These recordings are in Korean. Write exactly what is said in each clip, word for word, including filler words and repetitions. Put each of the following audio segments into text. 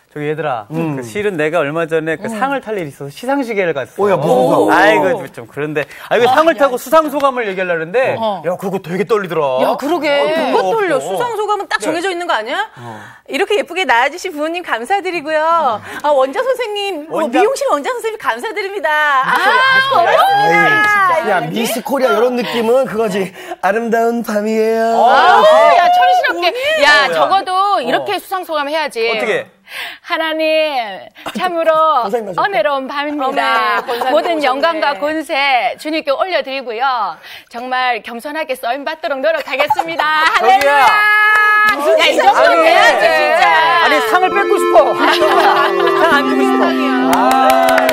저기 얘들아, 음. 그 실은 내가 얼마 전에 그 음. 상을 탈 일이 있어서 시상식에를 갔어. 오, 야, 무슨 상? 아이고, 좀 그런데. 아, 이거 어, 상을 야, 타고 수상소감을 얘기하려고 했는데, 어. 야, 그거 되게 떨리더라. 야, 그러게. 뭐 떨려. 수상소감은 딱 정해져 네. 있는 거 아니야? 어. 이렇게 예쁘게 낳아주신 부모님 감사드리고요. 아, 원장 선생님, 원장... 미용실 원장 선생님 감사드립니다. 아, 어머나. 야, 미스 코리아 이런 느낌은 그거지. 아름다운 밤이에요. 아, 야, 천실없게. 야, 야, 적어도 이렇게 어. 수상소감 해야지. 어떻게? 하나님, 참으로 은혜로운 밤입니다. 어메, 모든 영광과 권세 주님께 올려드리고요. 정말 겸손하게 써임받도록 노력하겠습니다. 할렐루야! 무슨 야, 이 정도 돼야지, 진짜. 아니, 상을 뺏고 싶어. 상 안 주고 싶어. 아.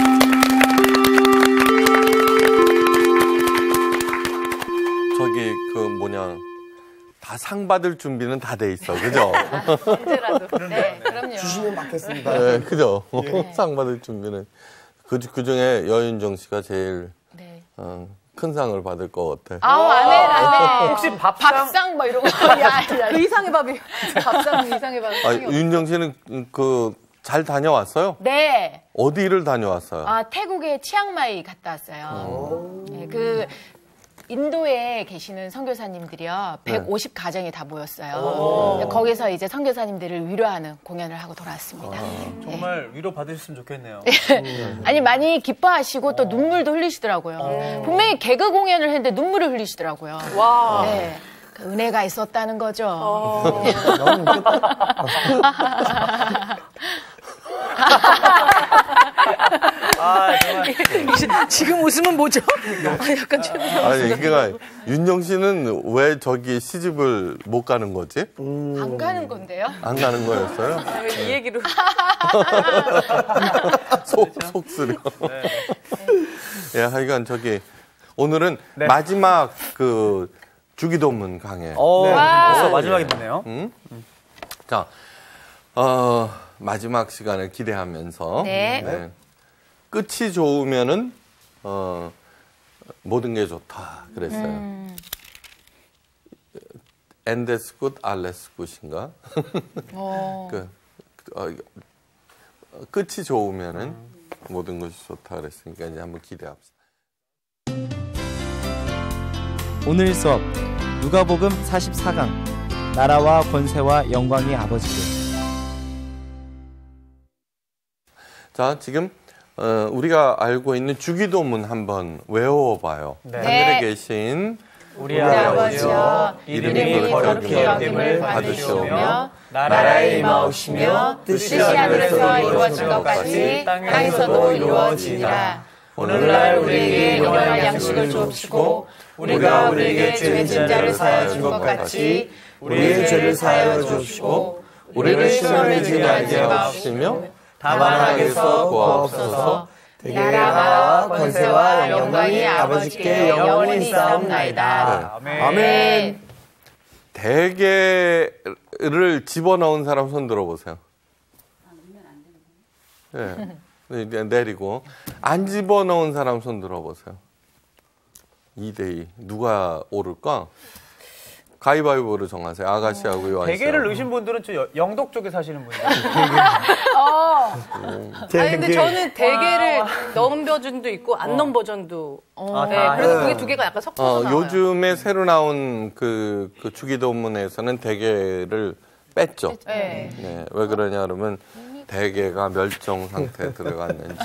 저기, 그, 뭐냐. 다 상 받을 준비는 다 돼 있어, 그죠? 언제라도. 네, 그럼요. 주시면 받겠습니다. 네, 그죠? 예. 상 받을 준비는. 그, 그 중에 여윤정 씨가 제일 네. 어, 큰 상을 받을 것 같아. 아우, 안 해, 안 해. 혹시 밥상? 밥상 뭐 이런 거. 야, 야, 그 이상의 밥이. 밥상 그 이상의 밥이. 아, 윤정 씨는 그, 잘 다녀왔어요? 네. 어디를 다녀왔어요? 아, 태국의 치앙마이 갔다 왔어요. 네, 그, 인도에 계시는 선교사님들이요. 백오십 네. 가정이 다 모였어요. 거기서 이제 선교사님들을 위로하는 공연을 하고 돌아왔습니다. 아, 정말 위로 받으셨으면 좋겠네요. 아니, 많이 기뻐하시고 또 눈물도 흘리시더라고요. 오. 분명히 개그 공연을 했는데 눈물을 흘리시더라고요. 와. 네. 그 은혜가 있었다는 거죠. 너무 웃겼다. 아, 정말. 지금 웃으면 뭐죠? 아, 약간 최고죠. 아니, 그러니까 윤정 씨는 왜 저기 시집을 못 가는 거지? 음... 안 가는 건데요? 안 가는 거였어요? 아, 왜 이 얘기로. 속, 속쓰려. 네. 예, 하여간 저기, 오늘은 네. 마지막 그 주기도문 강해. 오, 네. 벌써 마지막이 됐네요. 음? 음. 자, 어, 마지막 시간을 기대하면서. 네. 네. 끝이 좋으면은, 어, 모든 게 좋다. 그랬어요. 음. And that's good, all that's good인가? 그, 어, 끝이 좋으면은 음. 모든 것이 좋다. 그랬으니까 이제 한번 기대합시다. 오늘 수업 누가복음 사십사 강 나라와 권세와 영광이 아버지께. 자, 지금 어, 우리가 알고 있는 주기도문 한번 외워봐요. 네. 하늘에 계신 우리 아버지여, 이름이 거룩히 여김을 받으시오며 나라에 임하오시며 뜻이 하늘에서 이루어진 것 같이 땅에서도 이루어지니라. 오늘날 우리에게 영원한 양식을 주옵시고 우리가 우리에게 죄 진 자를 사하여 준 것 같이 우리의 죄를 사하여 주옵시고 우리를 시험에 들게 하지 마옵시며 다만 악에서 구하옵소서. 나라와 권세와 영광이 아버지께 영원히 있사옵나이다. 네. 아멘. 대게를 집어넣은 사람 손 들어보세요. 네. 네, 내리고 안 집어넣은 사람 손 들어보세요. 이 대 이. 누가 오를까? 가위바위보로 정하세요. 아가씨하고 요한씨. 대게를 넣으신 분들은 저 영덕 쪽에 사시는 분이에요. 어. 아니 근데 저는 대게를 넣은 버전도 있고 안 넣은 버전도. 어. 네. 아, 그래서 그게 두 개가 약간 섞어서 어, 나와요. 요즘에 새로 나온 그, 그 주기도문에서는 대게를 뺐죠. 네. 네. 왜 그러냐 그러면 대게가 멸종 상태에 들어갔는지.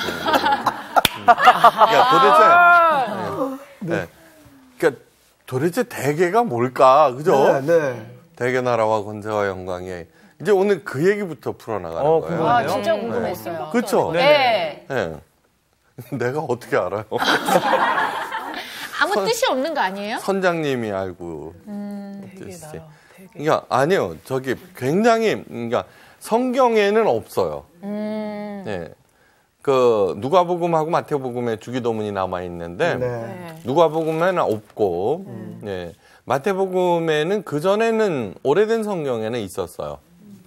그러니까 도대체 네. 네. 그러니까 도대체 대게가 뭘까, 그죠? 네, 네. 대게 나라와 권세와 영광에 이제 오늘 그 얘기부터 풀어나가는 어, 거예요. 아, 진짜 궁금했어요. 네. 그렇죠? 네. 네. 내가 어떻게 알아요? 아무 선, 뜻이 없는 거 아니에요? 선장님이 알고 음, 뜻이지. 그러니까 아니요, 저기 굉장히 그러니까 성경에는 없어요. 음. 네. 그 누가복음하고 마태복음에 주기도문이 남아 있는데 네. 누가복음에는 없고 음. 네. 마태복음에는 그 전에는 오래된 성경에는 있었어요.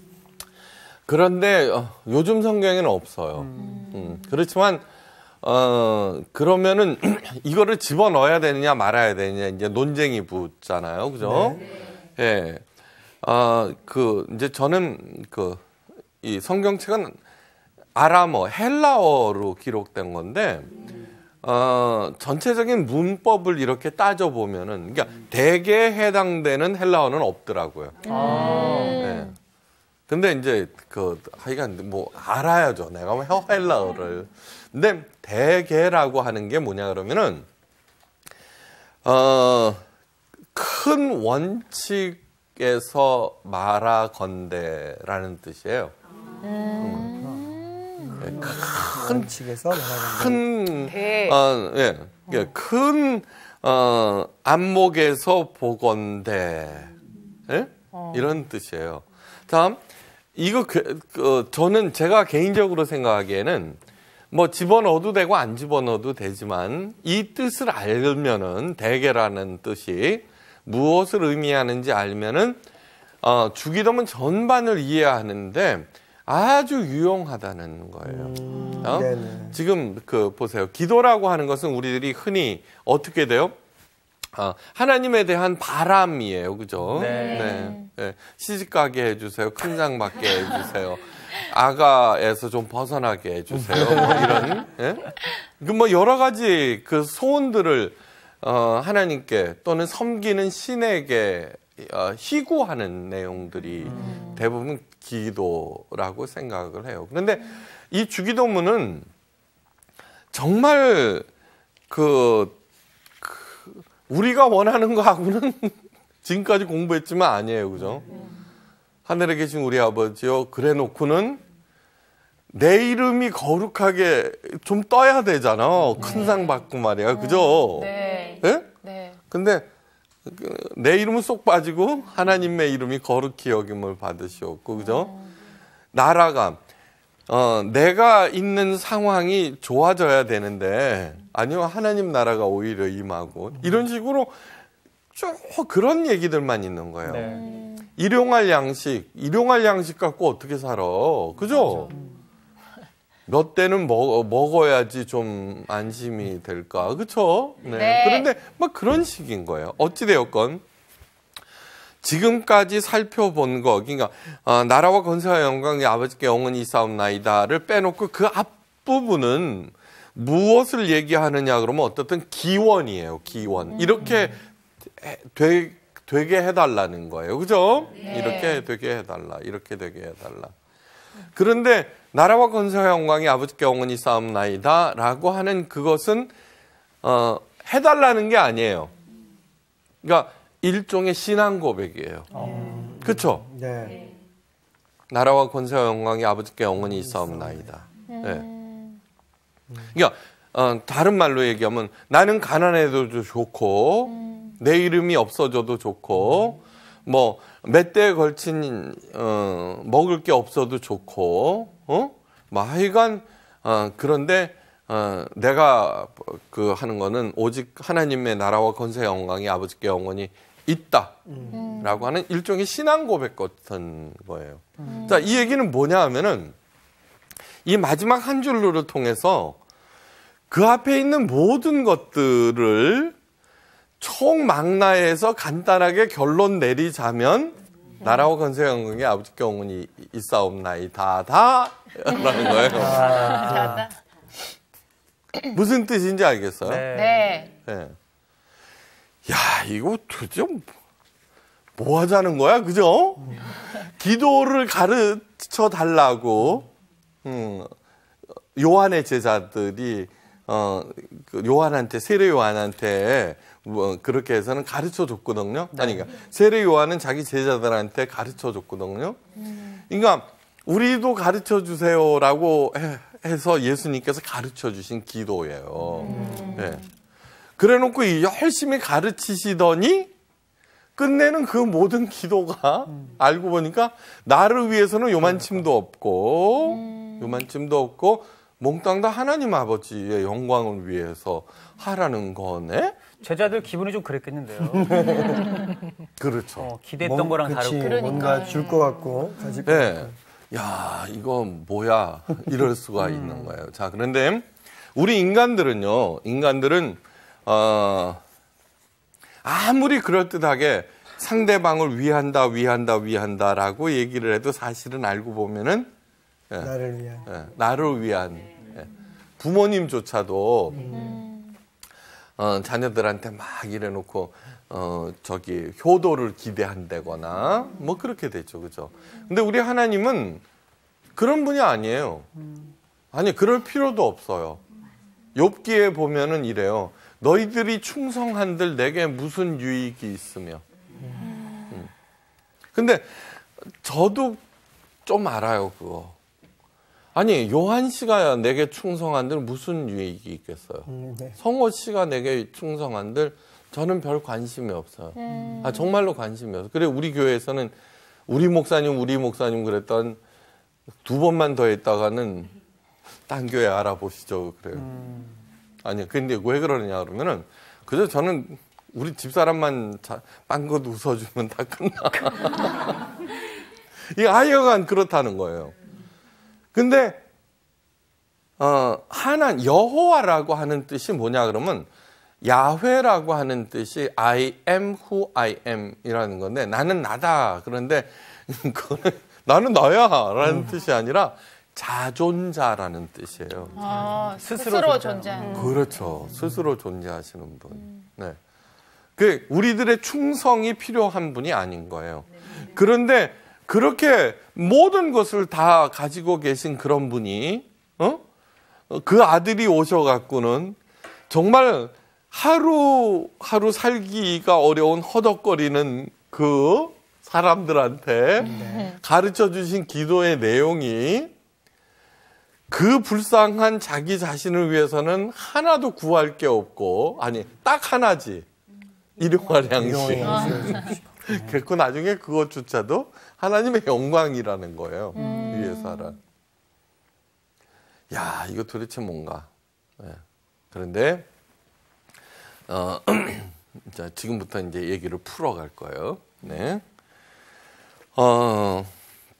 그런데 어, 요즘 성경에는 없어요. 음. 음. 그렇지만 어 그러면은 이거를 집어 넣어야 되느냐 말아야 되느냐 이제 논쟁이 붙잖아요, 그죠? 네. 예. 아, 그 이제 저는 그 이 성경책은 아람어, 헬라어로 기록된 건데, 어, 전체적인 문법을 이렇게 따져보면은, 그러니까 대개에 해당되는 헬라어는 없더라고요. 아. 네. 근데 이제, 그, 하여간 뭐, 알아야죠. 내가 뭐 헬라어를. 근데 대개라고 하는 게 뭐냐 그러면은, 어, 큰 원칙에서 말하건대라는 뜻이에요. 음. 네, 큰 원칙에서 말하건대. 큰, 대. 어, 예, 예, 큰, 어, 안목에서 보건대. 예? 어. 이런 뜻이에요. 다음, 이거, 그, 그, 저는 제가 개인적으로 생각하기에는 뭐 집어넣어도 되고 안 집어넣어도 되지만 이 뜻을 알면은 대개라는 뜻이 무엇을 의미하는지 알면은 어, 주기도문 전반을 이해하는데 아주 유용하다는 거예요. 음, 어? 네네. 지금 그 보세요. 기도라고 하는 것은 우리들이 흔히 어떻게 돼요? 어, 하나님에 대한 바람이에요. 그죠? 네. 네. 네. 시집가게 해주세요. 큰 상 받게 해주세요. 아가에서 좀 벗어나게 해주세요. 뭐 이런, 예? 그 뭐 여러 가지 그 소원들을, 어, 하나님께 또는 섬기는 신에게, 어, 희구하는 내용들이 음. 대부분 기도라고 생각을 해요. 그런데 이 주기도문은 정말 그, 그 우리가 원하는 거하고는 지금까지 공부했지만 아니에요. 그죠? 하늘에 계신 우리 아버지요, 그래 놓고는 내 이름이 거룩하게 좀 떠야 되잖아. 네. 큰 상 받고 말이야. 그죠? 네. 예? 네. 근데 내 이름은 쏙 빠지고 하나님의 이름이 거룩히 여김을 받으시었고, 그죠? 음. 나라가, 어, 내가 있는 상황이 좋아져야 되는데, 아니요, 하나님 나라가 오히려 임하고, 이런 식으로 쭉 그런 얘기들만 있는 거예요. 네. 일용할 양식, 일용할 양식 갖고 어떻게 살아. 그죠? 몇 대는 먹, 먹어야지 좀 안심이 될까. 그쵸? 네. 네. 그런데 막 그런 식인 거예요. 어찌되었건. 지금까지 살펴본 거, 그러니까, 어, 나라와 권세와 영광이 아버지께 영원히 있사옵나이다를 빼놓고 그 앞부분은 무엇을 얘기하느냐 그러면 어떻든 기원이에요. 기원. 이렇게 되, 되게 해달라는 거예요. 그죠? 네. 이렇게 되게 해달라. 이렇게 되게 해달라. 그런데 나라와 권세와 영광이 아버지께 영원히 있사옵나이다 라고 하는 그것은 어, 해달라는 게 아니에요. 그러니까 일종의 신앙 고백이에요. 음. 그렇죠? 네. 나라와 권세와 영광이 아버지께 영원히 있사옵나이다. 네. 그러니까 어, 다른 말로 얘기하면 나는 가난해도 좋고 음. 내 이름이 없어져도 좋고 뭐 몇 대에 걸친 어, 먹을 게 없어도 좋고 어? 뭐 하여간 어, 그런데 어, 내가 그 하는 거는 오직 하나님의 나라와 권세 영광이 아버지께 영원히 있다라고 음. 하는 일종의 신앙 고백 같은 거예요. 음. 자, 이 얘기는 뭐냐 하면은 이 마지막 한 줄로를 통해서 그 앞에 있는 모든 것들을 총망라해서 간단하게 결론 내리자면 나라와 권세 영광이 아버지께 영원히 있사옵나이다 다라는 거예요. 아. 무슨 뜻인지 알겠어요? 네. 네. 네. 야, 이거 도대체 뭐 하자는 거야, 그죠? 기도를 가르쳐 달라고 음, 요한의 제자들이 어, 그 요한한테 세례 요한한테 뭐 그렇게 해서는 가르쳐 줬거든요. 네. 아니, 그러니까 세례 요한은 자기 제자들한테 가르쳐 줬거든요. 음. 그러니까 우리도 가르쳐 주세요라고 해, 해서 예수님께서 가르쳐 주신 기도예요. 음. 네. 그래놓고 열심히 가르치시더니 끝내는 그 모든 기도가 음. 알고 보니까 나를 위해서는 요만침도 없고 음. 요만침도 없고 몽땅 다 하나님 아버지의 영광을 위해서 하라는 거네. 제자들 기분이 좀 그랬겠는데요. 그렇죠. 어, 기대했던 뭔, 거랑 그치, 다르고. 뭔가 줄 것 같고 가질 것 네. 같고. 야, 이거 뭐야? 이럴 수가 음. 있는 거예요. 자, 그런데 우리 인간들은요. 인간들은 어, 아무리 그럴듯하게 상대방을 위한다, 위한다, 위한다라고 얘기를 해도 사실은 알고 보면은 예. 나를 위한. 예. 나를 위한. 예. 부모님조차도 음. 어, 자녀들한테 막 이래놓고 어, 저기 효도를 기대한다거나 뭐 그렇게 되죠, 그죠? 근데 우리 하나님은 그런 분이 아니에요. 아니 그럴 필요도 없어요. 욥기에 보면은 이래요. 너희들이 충성한들 내게 무슨 유익이 있으며. 음. 근데 저도 좀 알아요, 그거. 아니 요한 씨가 내게 충성한들 무슨 유익이 있겠어요? 음, 네. 성호 씨가 내게 충성한들 저는 별 관심이 없어요. 음. 아, 정말로 관심이 없어요. 그래 우리 교회에서는 우리 목사님 우리 목사님 그랬던 두 번만 더 했다가는 딴 교회 알아보시죠 그래요. 음. 아니 근데 왜 그러느냐 그러면은 그저 저는 우리 집사람만 자, 빵긋 웃어주면 다 끝나. 이 하여간 그렇다는 거예요. 근데 어, 하나 여호와라고 하는 뜻이 뭐냐 그러면 야훼라고 하는 뜻이 I am who I am 이라는 건데 나는 나다. 그런데 그거는 나는 나야라는 음. 뜻이 아니라 자존자라는 뜻이에요. 아, 스스로, 스스로 존재하는. 그렇죠. 스스로 존재하시는 분. 음. 네. 그 우리들의 충성이 필요한 분이 아닌 거예요. 그런데 그렇게 모든 것을 다 가지고 계신 그런 분이 어? 그 아들이 오셔갖고는 정말 하루 하루 살기가 어려운 허덕거리는 그 사람들한테 네. 가르쳐 주신 기도의 내용이 그 불쌍한 자기 자신을 위해서는 하나도 구할 게 없고 아니 딱 하나지 일용할 양식. 그리고 나중에 그것조차도 하나님의 영광이라는 거예요. 음. 위해서라. 야, 이거 도대체 뭔가. 네. 그런데 어, 자, 지금부터 이제 얘기를 풀어갈 거예요. 네. 어,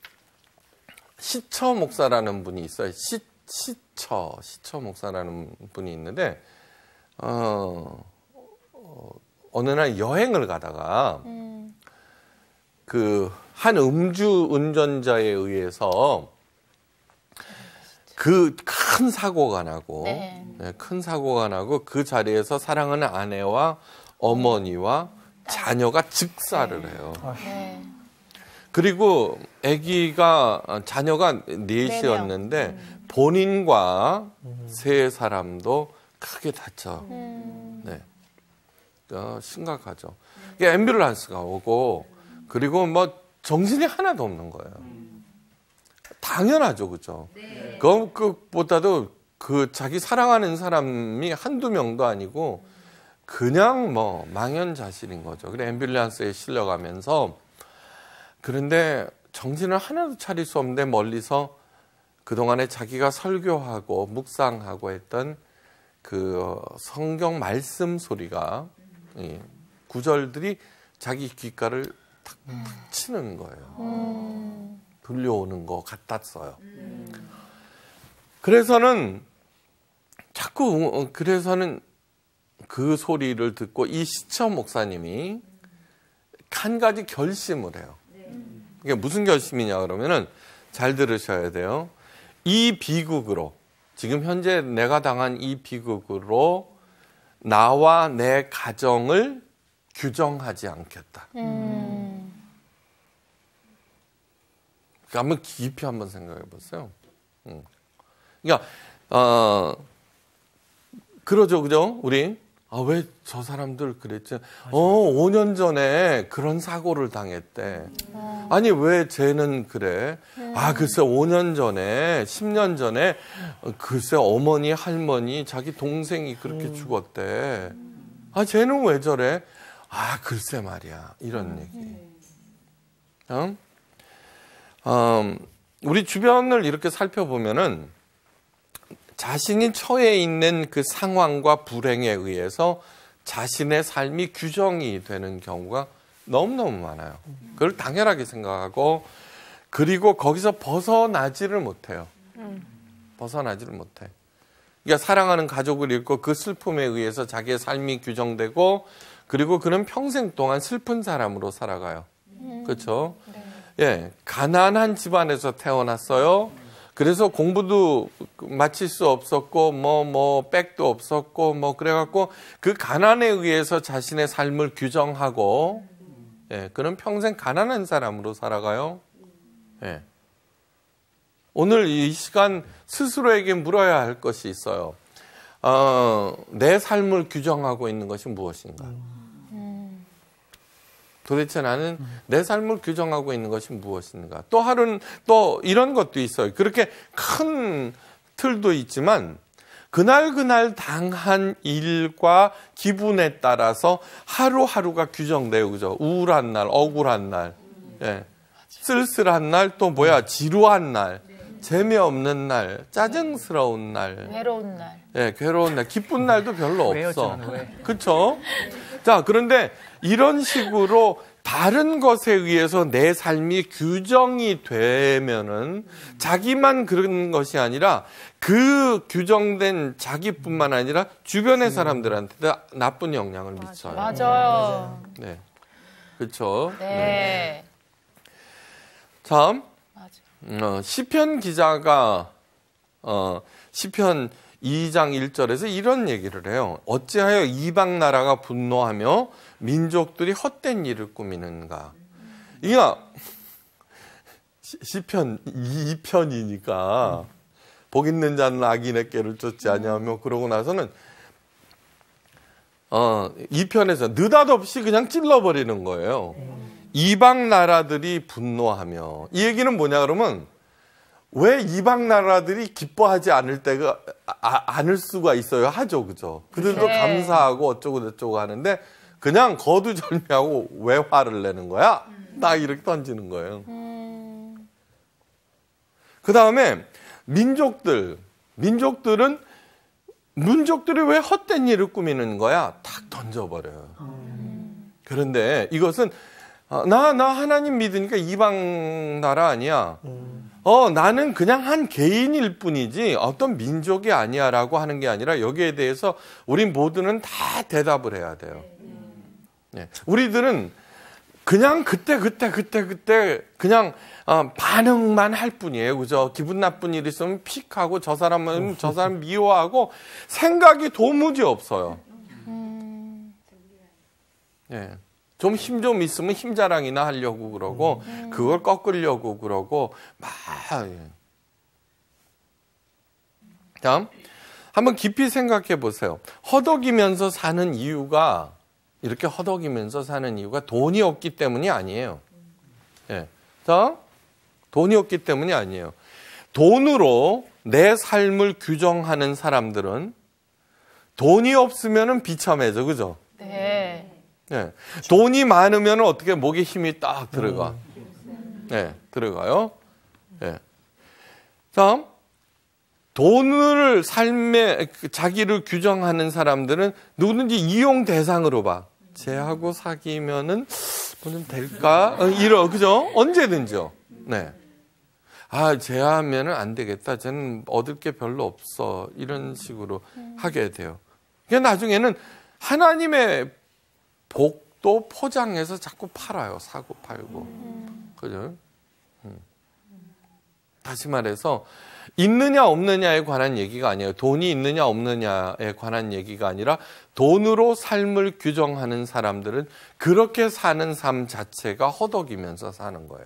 시처 목사라는 분이 있어요. 시, 시처, 시처 목사라는 분이 있는데, 어, 어 어느 날 여행을 가다가, 음. 그, 한 음주 운전자에 의해서 그 큰 사고가 나고, 네. 네, 큰 사고가 나고 그 자리에서 사랑하는 아내와 어머니와 자녀가 즉사를 해요. 네. 그리고 아기가, 자녀가 넷이었는데 음. 본인과 음. 세 사람도 크게 다쳐. 음. 네. 어, 심각하죠. 앰뷸런스가 오고 그리고 뭐 정신이 하나도 없는 거예요. 당연하죠, 그죠? 네. 그것보다도 그 자기 사랑하는 사람이 한두 명도 아니고 그냥 뭐 망연자실인 거죠. 그래 앰뷸런스에 실려가면서 그런데 정신을 하나도 차릴 수 없는데 멀리서 그동안에 자기가 설교하고 묵상하고 했던 그 성경 말씀 소리가 예, 구절들이 자기 귓가를 탁, 탁 치는 거예요. 음. 들려오는 것 같았어요. 음. 그래서는 자꾸 그래서는 그 소리를 듣고 이 시처 목사님이 한 가지 결심을 해요. 이게 무슨 결심이냐 그러면은 잘 들으셔야 돼요. 이 비극으로 지금 현재 내가 당한 이 비극으로 나와 내 가정을 규정하지 않겠다. 음. 한번 깊이 한번 생각해 보세요. 음. 그러니까 어 그러죠, 그죠? 우리 아, 왜 저 사람들 그랬지? 어, 오 년 전에 그런 사고를 당했대. 아니, 왜 쟤는 그래? 아, 글쎄, 오 년 전에, 십 년 전에, 글쎄, 어머니, 할머니, 자기 동생이 그렇게 죽었대. 아, 쟤는 왜 저래? 아, 글쎄 말이야. 이런 얘기. 어? 음, 우리 주변을 이렇게 살펴보면은 자신이 처해 있는 그 상황과 불행에 의해서 자신의 삶이 규정이 되는 경우가 너무너무 많아요. 그걸 당연하게 생각하고 그리고 거기서 벗어나지를 못해요. 벗어나지를 못해. 그러니까 사랑하는 가족을 잃고 그 슬픔에 의해서 자기의 삶이 규정되고 그리고 그는 평생 동안 슬픈 사람으로 살아가요. 그렇죠? 예, 가난한 집안에서 태어났어요. 그래서 공부도 마칠 수 없었고 뭐 뭐 백도 없었고 뭐 그래갖고 그 가난에 의해서 자신의 삶을 규정하고 예, 그는 평생 가난한 사람으로 살아가요. 예. 오늘 이 시간 스스로에게 물어야 할 것이 있어요. 어, 내 삶을 규정하고 있는 것이 무엇인가? 도대체 나는 내 삶을 규정하고 있는 것이 무엇인가? 또 하루는 또 이런 것도 있어요. 그렇게 큰 틀도 있지만 그날 그날 당한 일과 기분에 따라서 하루하루가 규정돼요. 그죠? 우울한 날, 억울한 날, 예. 쓸쓸한 날, 또 뭐야? 지루한 날, 재미없는 날, 짜증스러운 날, 외로운 날, 예, 괴로운 날, 기쁜 날도 별로 없어. 그렇죠? 자, 그런데 이런 식으로 다른 것에 의해서 내 삶이 규정이 되면은 자기만 그런 것이 아니라 그 규정된 자기뿐만 아니라 주변의 사람들한테도 나쁜 영향을 미쳐요. 맞아요. 네, 그렇죠. 네. 네. 참, 어, 시편 기자가 어, 시편 이 장 일 절에서 이런 얘기를 해요. 어찌하여 이방 나라가 분노하며 민족들이 헛된 일을 꾸미는가. 이게 시편 이 편이니까 복 있는 자는 악인의 꾀를 쫓지 아니하며 그러고 나서는 어, 이 편에서 느닷없이 그냥 찔러버리는 거예요. 이방 나라들이 분노하며. 이 얘기는 뭐냐 그러면 왜 이방 나라들이 기뻐하지 않을 때가 아, 않을 수가 있어요. 하죠. 그죠? 그들도 네. 감사하고 어쩌고 저쩌고 하는데 그냥 거두절미하고 왜 화를 내는 거야? 딱 이렇게 던지는 거예요. 음. 그 다음에 민족들, 민족들은 민족들이 왜 헛된 일을 꾸미는 거야? 탁 던져버려요. 음. 그런데 이것은 나, 나 하나님 믿으니까 이방 나라 아니야. 음. 어, 나는 그냥 한 개인일 뿐이지 어떤 민족이 아니야 라고 하는 게 아니라 여기에 대해서 우리 모두는 다 대답을 해야 돼요. 네. 우리들은 그냥 그때 그때 그때 그때 그냥 어, 반응만 할 뿐이에요. 그죠? 기분 나쁜 일 있으면 픽하고 저 사람은 저 사람 미워하고 생각이 도무지 없어요. 네. 좀 힘 좀 있으면 힘 자랑이나 하려고 그러고 음. 그걸 꺾으려고 그러고 막. 다음 한번 깊이 생각해 보세요. 허덕이면서 사는 이유가 이렇게 허덕이면서 사는 이유가 돈이 없기 때문이 아니에요. 예. 자, 돈이 없기 때문이 아니에요. 돈으로 내 삶을 규정하는 사람들은 돈이 없으면은 비참해져, 그죠? 네. 네. 돈이 많으면 어떻게 목에 힘이 딱 들어가. 네, 들어가요. 네. 다음, 돈을 삶에 자기를 규정하는 사람들은 누구든지 이용 대상으로 봐. 쟤하고 사귀면은 뭐좀 될까? 어, 이러, 그죠? 언제든지요. 네. 아, 쟤하면은 안 되겠다. 쟤는 얻을 게 별로 없어. 이런 식으로 하게 돼요. 그러니까 나중에는 하나님의 복도 포장해서 자꾸 팔아요. 사고 팔고. 음. 그죠? 음. 다시 말해서 있느냐 없느냐에 관한 얘기가 아니에요. 돈이 있느냐 없느냐에 관한 얘기가 아니라 돈으로 삶을 규정하는 사람들은 그렇게 사는 삶 자체가 허덕이면서 사는 거예요.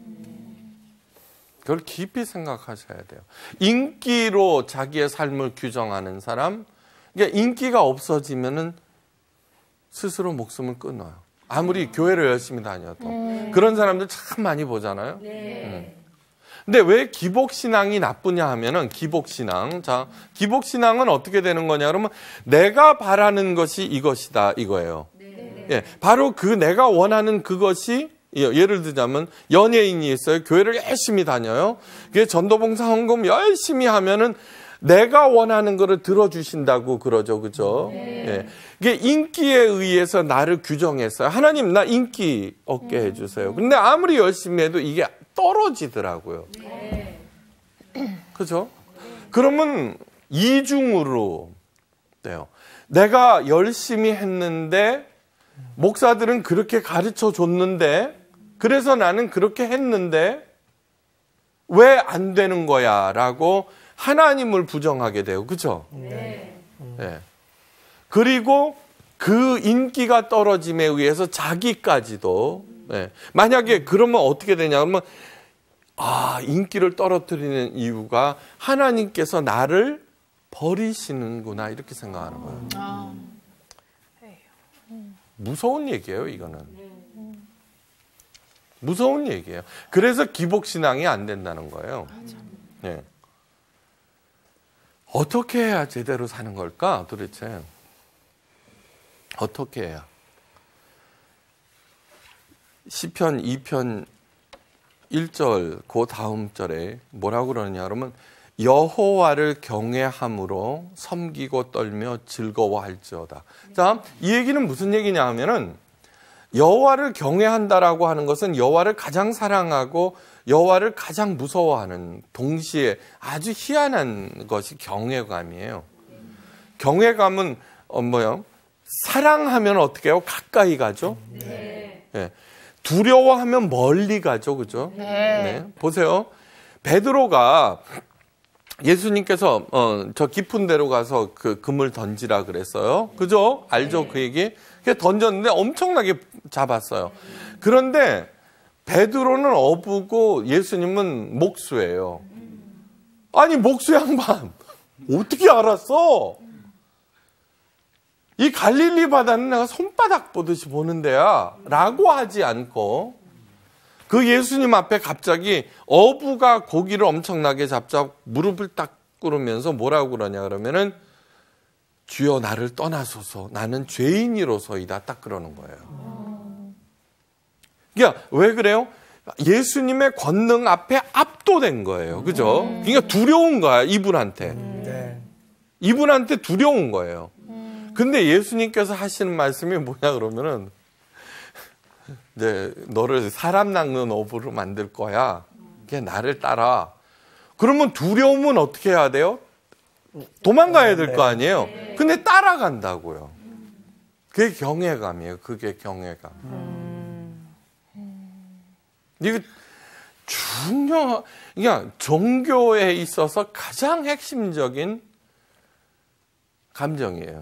그걸 깊이 생각하셔야 돼요. 인기로 자기의 삶을 규정하는 사람, 그러니까 인기가 없어지면은 스스로 목숨을 끊어요. 아무리 교회를 열심히 다녀도. 음. 그런 사람들 참 많이 보잖아요. 네. 음. 근데 왜 기복신앙이 나쁘냐 하면은 기복신앙. 자, 기복신앙은 어떻게 되는 거냐 그러면 내가 바라는 것이 이것이다 이거예요. 네. 예, 바로 그 내가 원하는 그것이 예를 들자면 연예인이 있어요. 교회를 열심히 다녀요. 그게 전도봉사 헌금 열심히 하면은 내가 원하는 거를 들어주신다고 그러죠. 그죠? 네. 예. 이게 인기에 의해서 나를 규정했어요. 하나님, 나 인기 얻게 해주세요. 근데 아무리 열심히 해도 이게 떨어지더라고요. 네. 그죠? 그러면 이중으로 돼요. 내가 열심히 했는데, 목사들은 그렇게 가르쳐 줬는데, 그래서 나는 그렇게 했는데, 왜 안 되는 거야? 라고 하나님을 부정하게 돼요. 그죠? 네. 네. 그리고 그 인기가 떨어짐에 의해서 자기까지도, 네. 만약에 그러면 어떻게 되냐? 그러면, 아, 인기를 떨어뜨리는 이유가 하나님께서 나를 버리시는구나. 이렇게 생각하는 거예요. 아. 무서운 얘기예요, 이거는. 무서운 얘기예요. 그래서 기복신앙이 안 된다는 거예요. 네. 어떻게 해야 제대로 사는 걸까, 도대체? 어떻게 해야? 시편 이 편 일 절, 그 다음 절에 뭐라고 그러냐 그러면 여호와를 경외함으로 섬기고 떨며 즐거워할지어다. 자, 이 얘기는 무슨 얘기냐 하면은 여호와를 경외한다라고 하는 것은 여호와를 가장 사랑하고 여호와를 가장 무서워하는 동시에 아주 희한한 것이 경외감이에요. 경외감은 어, 뭐요? 사랑하면 어떻게 해요? 가까이 가죠. 네. 네. 두려워하면 멀리 가죠, 그죠? 네. 네. 보세요, 베드로가 예수님께서 어, 저 깊은 데로 가서 그 금을 던지라 그랬어요. 그죠? 알죠? 그 얘기? 던졌는데 엄청나게 잡았어요. 그런데 베드로는 어부고 예수님은 목수예요. 아니, 목수 양반 어떻게 알았어? 이 갈릴리 바다는 내가 손바닥 보듯이 보는 데야 라고 하지 않고 그 예수님 앞에 갑자기 어부가 고기를 엄청나게 잡자 무릎을 딱 꿇으면서 뭐라고 그러냐 그러면은 주여 나를 떠나소서 나는 죄인이로소이다 딱 그러는 거예요. 그러니까 왜 그래요? 예수님의 권능 앞에 압도된 거예요. 그죠? 그러니까 두려운 거야 이분한테. 네. 이분한테 두려운 거예요. 근데 예수님께서 하시는 말씀이 뭐냐 그러면은 이제 너를 사람 낚는 어부로 만들 거야. 그게 나를 따라. 그러면 두려움은 어떻게 해야 돼요? 도망가야 될 거 아니에요. 근데 따라간다고요. 그게 경외감이에요. 그게 경외감. 이게 중요, 그러니까 종교에 있어서 가장 핵심적인 감정이에요.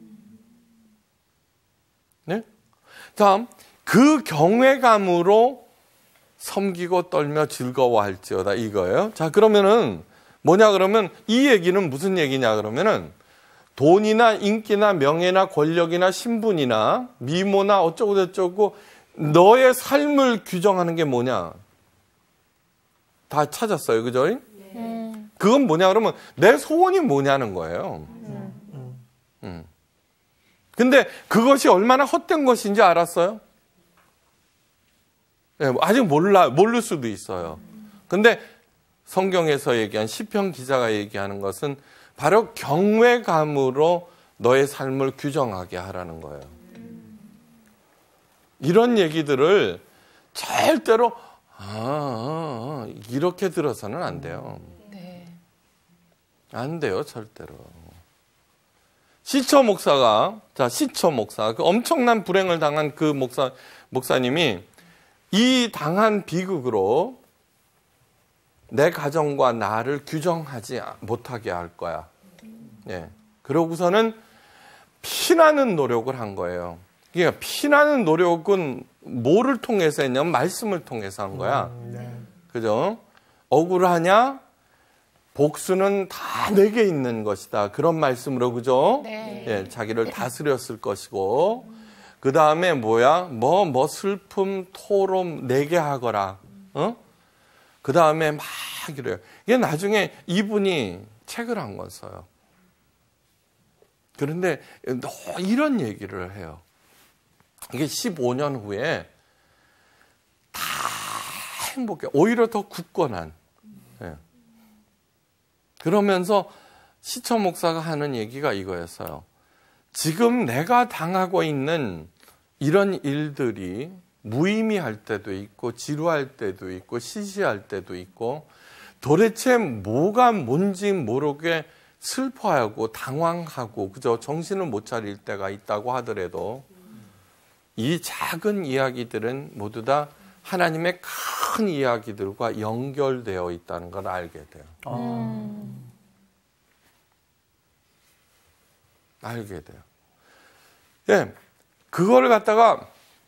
네? 다음, 그 경외감으로 섬기고 떨며 즐거워할지어다 이거예요. 자, 그러면은 뭐냐 그러면 이 얘기는 무슨 얘기냐 그러면은 돈이나 인기나 명예나 권력이나 신분이나 미모나 어쩌고 저쩌고 너의 삶을 규정하는 게 뭐냐? 다 찾았어요. 그죠? 음. 그건 뭐냐 그러면 내 소원이 뭐냐는 거예요. 음. 음. 근데 그것이 얼마나 헛된 것인지 알았어요? 네, 아직 몰라, 모를 수도 있어요. 근데 성경에서 얘기한 시편 기자가 얘기하는 것은 바로 경외감으로 너의 삶을 규정하게 하라는 거예요. 이런 얘기들을 절대로 아, 아, 아, 이렇게 들어서는 안 돼요. 네. 안 돼요, 절대로. 시처 목사가, 자, 시처 목사, 그 엄청난 불행을 당한 그 목사, 목사님이 이 당한 비극으로 내 가정과 나를 규정하지 못하게 할 거야. 예. 그러고서는 피나는 노력을 한 거예요. 그러니까 피나는 노력은 뭐를 통해서 했냐면 말씀을 통해서 한 거야. 그죠? 억울하냐? 복수는 다 내게 있는 것이다. 그런 말씀으로, 그죠? 네. 예, 자기를 다스렸을 것이고, 그 다음에 뭐야? 뭐, 뭐, 슬픔, 토롬, 내게 하거라. 어? 그 다음에 막 이래요. 이게 나중에 이분이 책을 한 권 써요. 그런데 이런 얘기를 해요. 이게 십오 년 후에 다 행복해. 오히려 더 굳건한. 예. 그러면서 시처 목사가 하는 얘기가 이거였어요. 지금 내가 당하고 있는 이런 일들이 무의미할 때도 있고 지루할 때도 있고 시시할 때도 있고 도대체 뭐가 뭔지 모르게 슬퍼하고 당황하고 그저 정신을 못 차릴 때가 있다고 하더라도 이 작은 이야기들은 모두 다 하나님의 큰 이야기들과 연결되어 있다는 걸 알게 돼요. 음. 알게 돼요. 예, 그걸 갖다가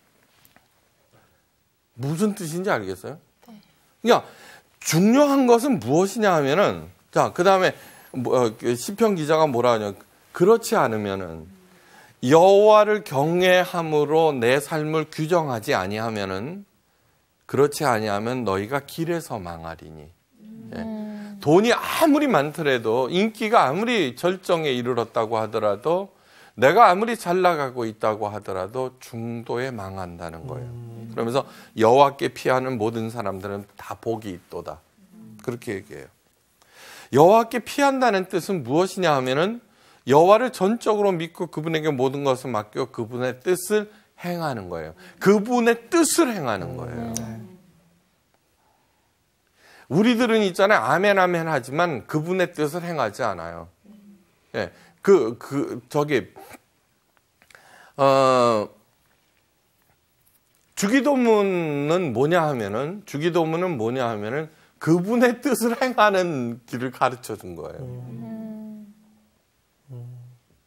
무슨 뜻인지 알겠어요? 네. 그러니까 중요한 것은 무엇이냐 하면은, 자, 그 다음에 시편 기자가 뭐라 하냐. 그렇지 않으면은 여호와를 경외함으로 내 삶을 규정하지 아니하면은, 그렇지 아니하면 너희가 길에서 망하리니. 예. 돈이 아무리 많더라도, 인기가 아무리 절정에 이르렀다고 하더라도, 내가 아무리 잘 나가고 있다고 하더라도 중도에 망한다는 거예요. 음. 그러면서 여호와께 피하는 모든 사람들은 다 복이 있도다. 그렇게 얘기해요. 여호와께 피한다는 뜻은 무엇이냐 하면은 여호와를 전적으로 믿고 그분에게 모든 것을 맡겨 그분의 뜻을 행하는 거예요. 그분의 뜻을 행하는 거예요. 음. 우리들은 있잖아요. 아멘 아멘 하지만 그분의 뜻을 행하지 않아요. 예. 그, 그, 저기, 어, 주기도문은 뭐냐 하면은, 주기도문은 뭐냐 하면은, 그분의 뜻을 행하는 길을 가르쳐 준 거예요. 음. 음.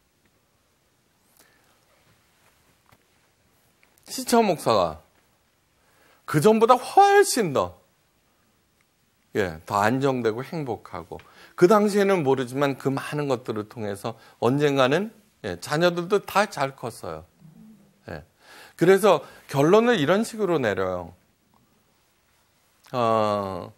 시청 목사가 그 전보다 훨씬 더, 예, 더 안정되고 행복하고, 그 당시에는 모르지만 그 많은 것들을 통해서 언젠가는, 예, 자녀들도 다 잘 컸어요. 예. 그래서 결론을 이런 식으로 내려요. 어,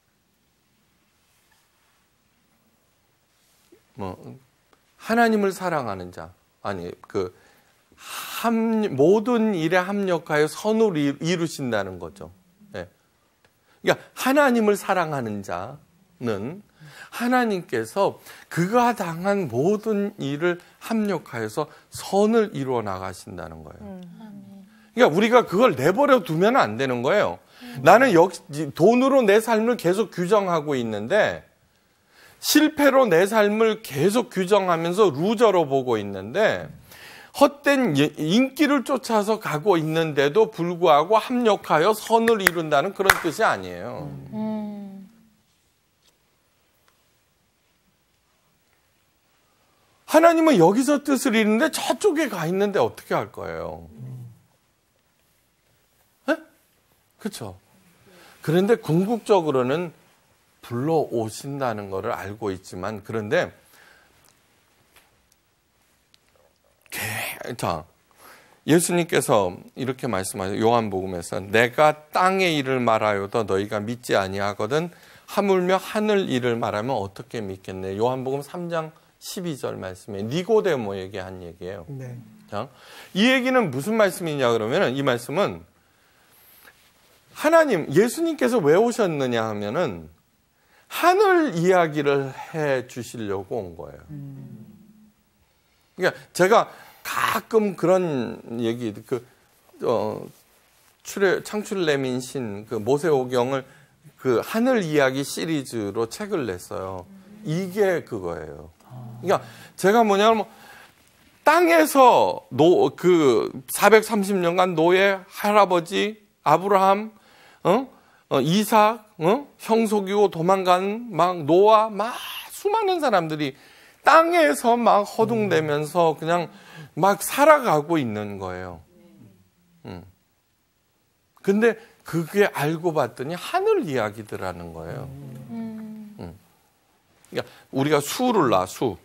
뭐 하나님을 사랑하는 자, 아니 그 합, 모든 일에 합력하여 선을 이루신다는 거죠. 예. 그러니까 하나님을 사랑하는 자는 하나님께서 그가 당한 모든 일을 합력하여서 선을 이루어 나가신다는 거예요. 그러니까 우리가 그걸 내버려 두면 안 되는 거예요. 나는 역시 돈으로 내 삶을 계속 규정하고 있는데, 실패로 내 삶을 계속 규정하면서 루저로 보고 있는데, 헛된 인기를 쫓아서 가고 있는데도 불구하고 합력하여 선을 이룬다는 그런 뜻이 아니에요. 음. 하나님은 여기서 뜻을 이루는데 저쪽에 가 있는데 어떻게 할 거예요? 네? 그렇죠. 그런데 궁극적으로는 불러오신다는 것을 알고 있지만, 그런데 자, 예수님께서 이렇게 말씀하세요. 요한복음에서 내가 땅의 일을 말하여도 너희가 믿지 아니하거든 하물며 하늘 일을 말하면 어떻게 믿겠네. 요한복음 삼 장 십이 절 말씀에 니고데모에게 한 얘기예요. 네. 자, 이 얘기는 무슨 말씀이냐 그러면은, 이 말씀은 하나님, 예수님께서 왜 오셨느냐 하면은 하늘 이야기를 해 주시려고 온 거예요. 음. 그러니까 제가 가끔 그런 얘기, 그, 어, 출애, 창출레민신 그 모세오경을 그 하늘 이야기 시리즈로 책을 냈어요. 이게 그거예요. 그러니까 제가 뭐냐면, 땅에서 노, 그 사백삼십 년간 노예, 할아버지, 아브라함, 어? 어, 이삭, 어? 형속이고 도망간 막 노아, 막 수많은 사람들이 땅에서 막 허둥대면서 그냥 막 살아가고 있는 거예요. 음. 근데 그게 알고 봤더니 하늘 이야기들하는 거예요. 음. 그러니까 우리가 수를 놔, 수.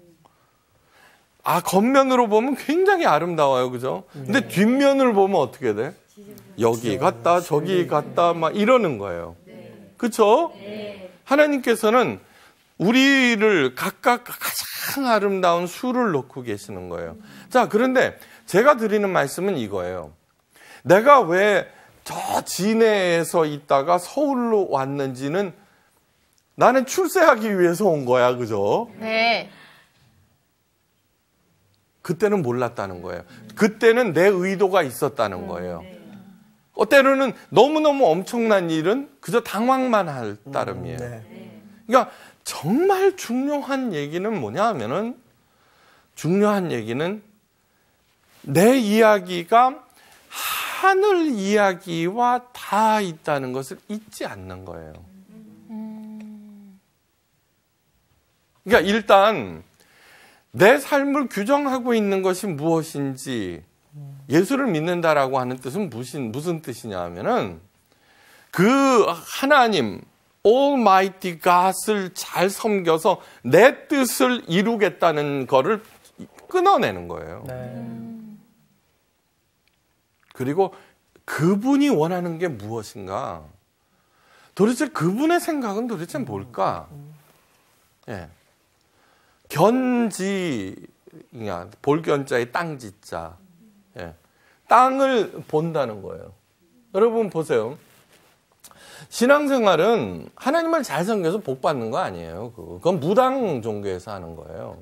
아, 겉면으로 보면 굉장히 아름다워요. 그죠? 근데 뒷면을 보면 어떻게 돼? 여기 갔다, 저기 갔다, 막 이러는 거예요. 그쵸? 하나님께서는 우리를 각각 가장 아름다운 수를 놓고 계시는 거예요. 자, 그런데 제가 드리는 말씀은 이거예요. 내가 왜 저 진해에서 있다가 서울로 왔는지는 나는 출세하기 위해서 온 거야. 그죠? 네. 그때는 몰랐다는 거예요. 그때는 내 의도가 있었다는 거예요. 어, 때로는 너무너무 엄청난 일은 그저 당황만 할 따름이에요. 그러니까 정말 중요한 얘기는 뭐냐 하면은, 중요한 얘기는 내 이야기가 하늘 이야기와 다 있다는 것을 잊지 않는 거예요. 그러니까 일단 내 삶을 규정하고 있는 것이 무엇인지, 예수를 믿는다라고 하는 뜻은 무슨, 무슨 뜻이냐 하면은 그 하나님 Almighty God을 잘 섬겨서 내 뜻을 이루겠다는 거를 끊어내는 거예요. 네. 그리고 그분이 원하는 게 무엇인가? 도대체 그분의 생각은 도대체 뭘까? 예. 견지, 볼견자의 땅지자. 예. 땅을 본다는 거예요. 여러분 보세요. 신앙생활은 하나님을 잘 섬겨서 복 받는 거 아니에요. 그건 무당 종교에서 하는 거예요.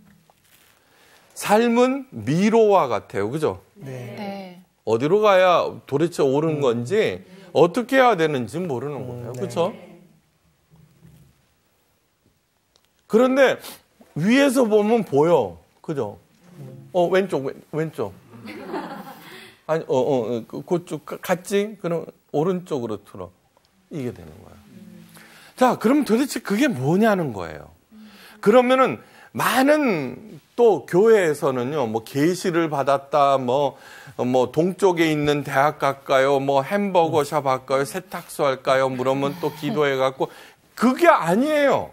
삶은 미로와 같아요. 그죠? 네. 네. 어디로 가야 도대체 옳은 건지, 어떻게 해야 되는지 모르는 거예요. 그렇죠? 그런데 위에서 보면 보여. 그죠? 어, 왼쪽, 왼, 왼쪽. 아니, 어, 어, 그쪽 갔지? 그럼 오른쪽으로 틀어. 이게 되는 거예요. 자, 그럼 도대체 그게 뭐냐는 거예요. 그러면은 많은 또 교회에서는요, 뭐 계시를 받았다, 뭐, 뭐 동쪽에 있는 대학 갈까요, 뭐 햄버거샵 할까요, 세탁소 할까요, 그러면 또 기도해갖고, 그게 아니에요.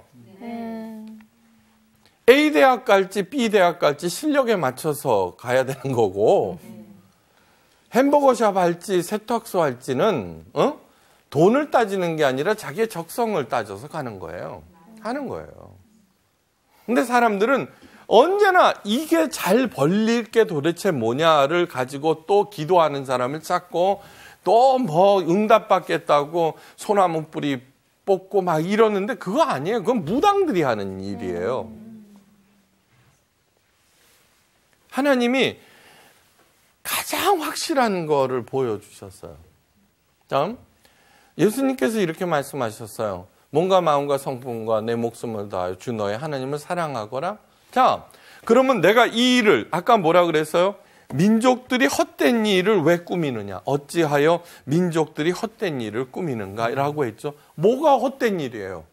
A 대학 갈지 B 대학 갈지 실력에 맞춰서 가야 되는 거고, 햄버거샵 할지 세탁소 할지는 어? 돈을 따지는 게 아니라 자기의 적성을 따져서 가는 거예요. 하는 거예요. 근데 사람들은 언제나 이게 잘 벌릴 게 도대체 뭐냐를 가지고 또 기도하는 사람을 찾고 또 뭐 응답받겠다고 소나무 뿌리 뽑고 막 이러는데 그거 아니에요. 그건 무당들이 하는 일이에요. 하나님이 가장 확실한 거를 보여주셨어요. 다음, 예수님께서 이렇게 말씀하셨어요. 몸과 마음과 성품과 내 목숨을 다하여 주 너의 하나님을 사랑하거라. 자, 그러면 내가 이 일을, 아까 뭐라 그랬어요? 민족들이 헛된 일을 왜 꾸미느냐? 어찌하여 민족들이 헛된 일을 꾸미는가? 라고 했죠. 뭐가 헛된 일이에요?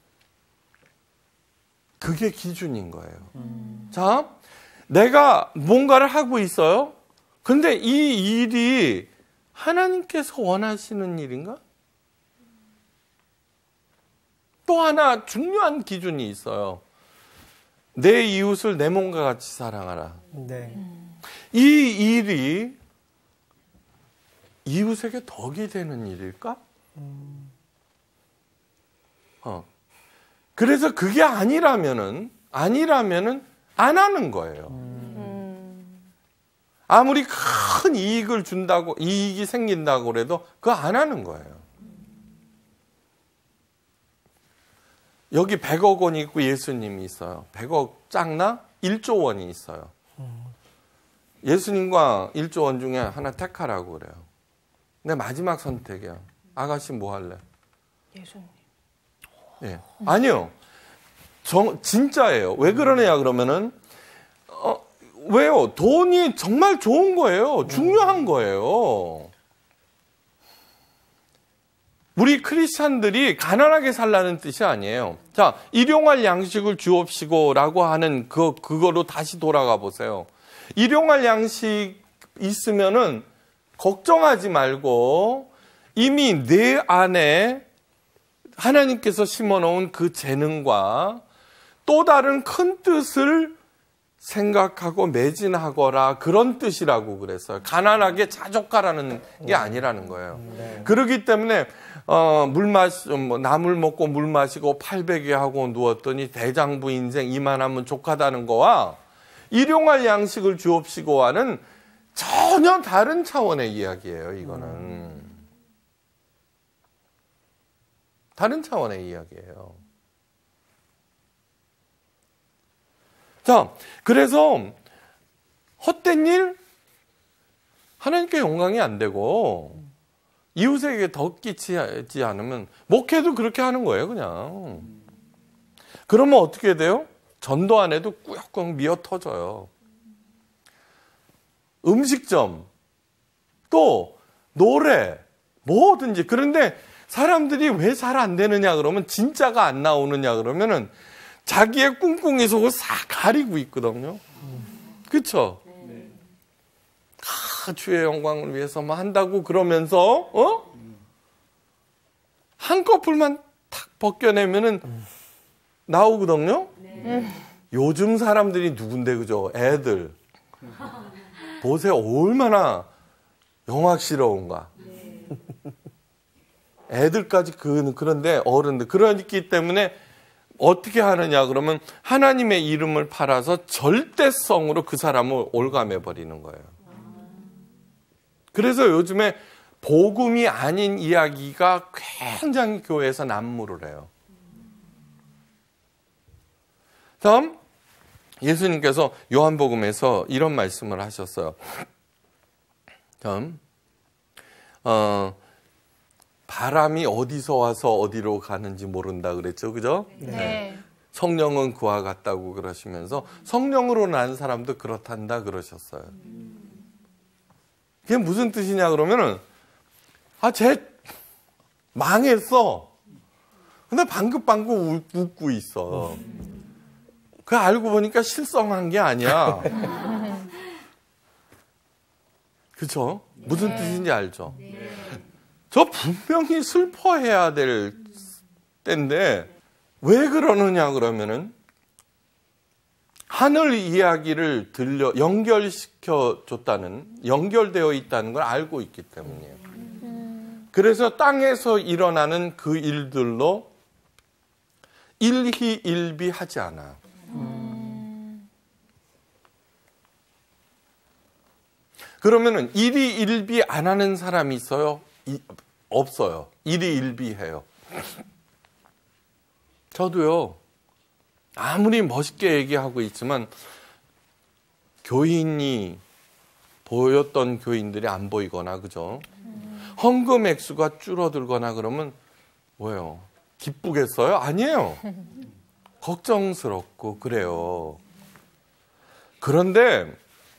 그게 기준인 거예요. 음. 자, 내가 뭔가를 하고 있어요. 근데 이 일이 하나님께서 원하시는 일인가? 또 하나 중요한 기준이 있어요. 내 이웃을 내 몸과 같이 사랑하라. 네. 이 일이 이웃에게 덕이 되는 일일까? 어. 그래서 그게 아니라면은, 아니라면은 안 하는 거예요. 아무리 큰 이익을 준다고, 이익이 생긴다고 그래도 그거 안 하는 거예요. 여기 백억 원이 있고 예수님이 있어요. 백억 작나? 일조 원이 있어요. 예수님과 일조 원 중에 하나 택하라고 그래요. 근데 마지막 선택이야. 아가씨 뭐 할래? 예수님. 예. 아니요. 정, 진짜예요. 왜 그러느냐 그러면은, 어, 왜요? 돈이 정말 좋은 거예요. 중요한 거예요. 우리 크리스찬들이 가난하게 살라는 뜻이 아니에요. 자, 일용할 양식을 주옵시고라고 하는 그, 그거로 다시 돌아가 보세요. 일용할 양식 있으면은 걱정하지 말고 이미 내 안에 하나님께서 심어놓은 그 재능과 또 다른 큰 뜻을 생각하고 매진하거라, 그런 뜻이라고 그랬어요. 가난하게 자족하라는 게 아니라는 거예요. 네. 그렇기 때문에 어, 물 마시, 뭐, 나물 먹고 물 마시고 팔베개 하고 누웠더니 대장부 인생 이만하면 족하다는 거와 일용할 양식을 주옵시고와는 전혀 다른 차원의 이야기예요. 이거는 음. 다른 차원의 이야기예요. 자, 그래서 헛된 일, 하나님께 영광이 안 되고 이웃에게 덕 끼치지 않으면 목회도 그렇게 하는 거예요, 그냥. 그러면 어떻게 돼요? 전도 안 해도 꾸역꾸역 미어 터져요. 음식점, 또 노래, 뭐든지. 그런데 사람들이 왜 잘 안 되느냐 그러면, 진짜가 안 나오느냐 그러면은 자기의 꿍꿍이 속을 싹 가리고 있거든요. 그쵸? 아, 주의 영광을 위해서 뭐 한다고 그러면서, 어? 한꺼풀만 탁 벗겨내면은 나오거든요? 요즘 사람들이 누군데, 그죠? 애들. 보세요. 얼마나 영악스러운가. 애들까지 그, 그런데 어른들. 그렇기 때문에 어떻게 하느냐 그러면 하나님의 이름을 팔아서 절대성으로 그 사람을 올감해버리는 거예요. 그래서 요즘에 복음이 아닌 이야기가 굉장히 교회에서 난무를 해요. 다음, 예수님께서 요한복음에서 이런 말씀을 하셨어요. 다음, 어, 바람이 어디서 와서 어디로 가는지 모른다 그랬죠, 그죠? 네. 성령은 그와 같다고 그러시면서 성령으로 난 사람도 그렇단다 그러셨어요. 그게 무슨 뜻이냐 그러면은, 아, 쟤 망했어. 근데 방긋방긋 웃고 있어. 그 알고 보니까 실성한 게 아니야. 그쵸? 무슨 네. 뜻인지 알죠? 네. 저 분명히 슬퍼해야 될 때인데 왜 그러느냐 그러면은 하늘 이야기를 들려 연결시켜 줬다는, 연결되어 있다는 걸 알고 있기 때문이에요. 그래서 땅에서 일어나는 그 일들로 일희일비하지 않아. 그러면은 일희일비 안 하는 사람이 있어요? 이, 없어요. 일희일비해요. 저도요. 아무리 멋있게 얘기하고 있지만 교인이 보였던 교인들이 안 보이거나, 그죠? 헌금 액수가 줄어들거나 그러면 뭐예요? 기쁘겠어요? 아니에요. 걱정스럽고 그래요. 그런데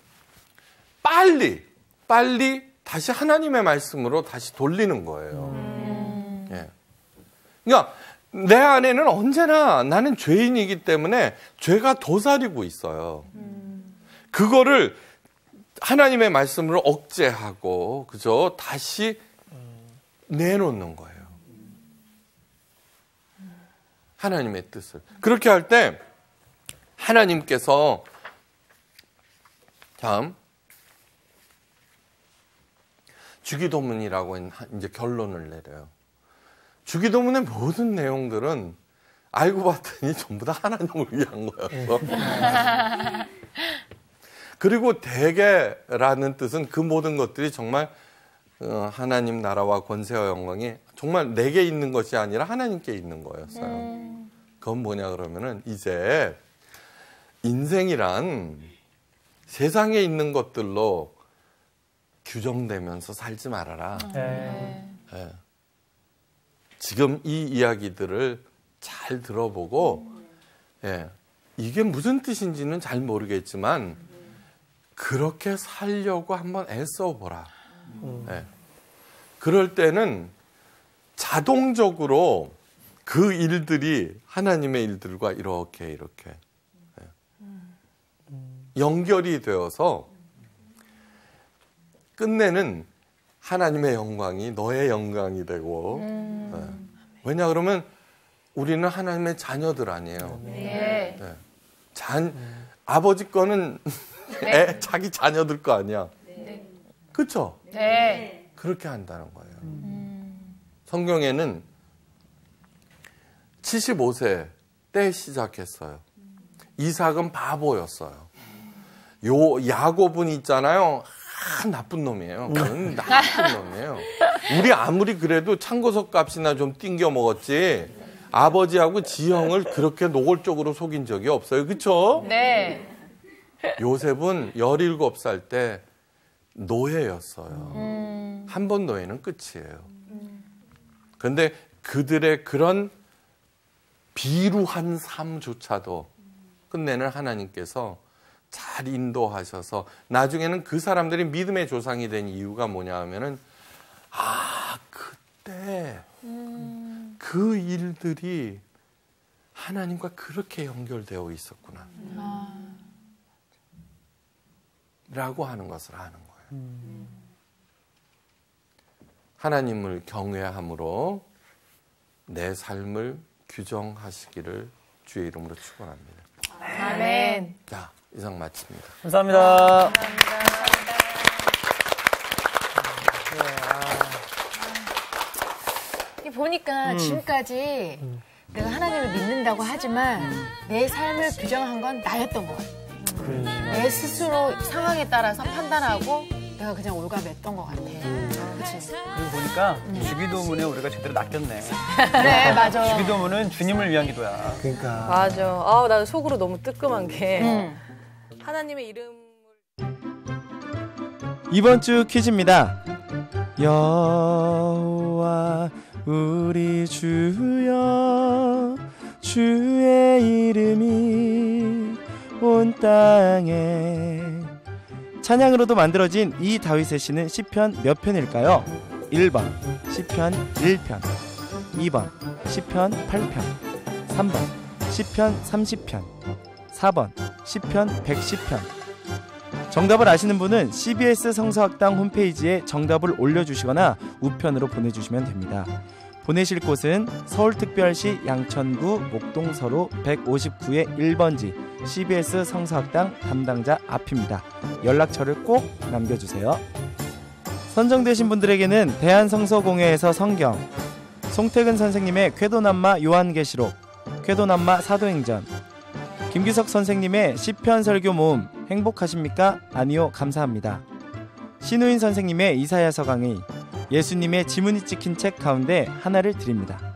빨리 빨리 다시 하나님의 말씀으로 다시 돌리는 거예요. 음. 예. 그러니까 내 안에는 언제나 나는 죄인이기 때문에 죄가 도사리고 있어요. 음. 그거를 하나님의 말씀으로 억제하고, 그죠? 다시 내놓는 거예요. 하나님의 뜻을. 그렇게 할 때 하나님께서 다음 주기도문이라고 이제 결론을 내려요. 주기도문의 모든 내용들은 알고 봤더니 전부 다 하나님을 위한 거였어. 그리고 대개라는 뜻은 그 모든 것들이 정말 하나님 나라와 권세와 영광이 정말 내게 있는 것이 아니라 하나님께 있는 거였어요. 음. 그건 뭐냐 그러면은 이제 인생이란 세상에 있는 것들로 규정되면서 살지 말아라. 네. 네. 지금 이 이야기들을 잘 들어보고 네. 이게 무슨 뜻인지는 잘 모르겠지만 그렇게 살려고 한번 애써보라. 네. 그럴 때는 자동적으로 그 일들이 하나님의 일들과 이렇게 이렇게 네. 연결이 되어서 끝내는 하나님의 영광이 너의 영광이 되고 음. 네. 왜냐 그러면 우리는 하나님의 자녀들 아니에요. 네. 네. 잔, 아버지 거는 네. 애, 자기 자녀들 거 아니야. 네. 그렇죠? 네. 그렇게 한다는 거예요. 음. 성경에는 칠십오 세 때 시작했어요. 이삭은 바보였어요. 요 야곱은 있잖아요. 아, 나쁜 놈이에요. 그건 나쁜 놈이에요. 우리 아무리 그래도 참고석 값이나 좀 띵겨 먹었지 아버지하고 지형을 그렇게 노골적으로 속인 적이 없어요. 그렇죠? 네. 요셉은 열일곱 살 때 노예였어요. 음. 한 번 노예는 끝이에요. 그런데 그들의 그런 비루한 삶조차도 끝내는 하나님께서 잘 인도하셔서 나중에는 그 사람들이 믿음의 조상이 된 이유가 뭐냐 하면은 아, 그때 음. 그 일들이 하나님과 그렇게 연결되어 있었구나. 음. 라고 하는 것을 아는 거예요. 음. 하나님을 경외함으로 내 삶을 규정하시기를 주의 이름으로 축원합니다. 아멘. 자, 이상 마칩니다. 감사합니다. 감사합니다. 이 보니까 음. 지금까지 음. 내가 하나님을 믿는다고 하지만 음. 내 삶을 규정한 건 나였던 것 같아. 음. 내 스스로 상황에 따라서 판단하고 내가 그냥 올가맸던 것 같아. 음. 그치? 그리고 보니까 음. 주기도문에 우리가 제대로 낚였네. 그래, 맞아. 주기도문은 주님을 위한 기도야. 그러니까. 맞아. 아, 나도 속으로 너무 뜨끔한 게 음. 하나님의 이름을. 이번 주 퀴즈입니다. 여호와 우리 주여 주의 이름이 온 땅에. 찬양으로도 만들어진 이 다윗의 시는 시편 몇 편일까요? 일 번 시편 일 편, 이 번 시편 팔 편, 삼 번 시편 삼십 편, 사 번 시편 백십 편. 정답을 아시는 분은 씨비에스 성서학당 홈페이지에 정답을 올려주시거나 우편으로 보내주시면 됩니다. 보내실 곳은 서울특별시 양천구 목동서로 백오십구의 일 번지 씨비에스 성서학당 담당자 앞입니다. 연락처를 꼭 남겨주세요. 선정되신 분들에게는 대한성서공회에서 성경, 송태근 선생님의 궤도남마 요한계시록, 궤도남마 사도행전, 김규석 선생님의 시편 설교 모음 행복하십니까? 아니요 감사합니다. 신우인 선생님의 이사야서 강의, 예수님의 지문이 찍힌 책 가운데 하나를 드립니다.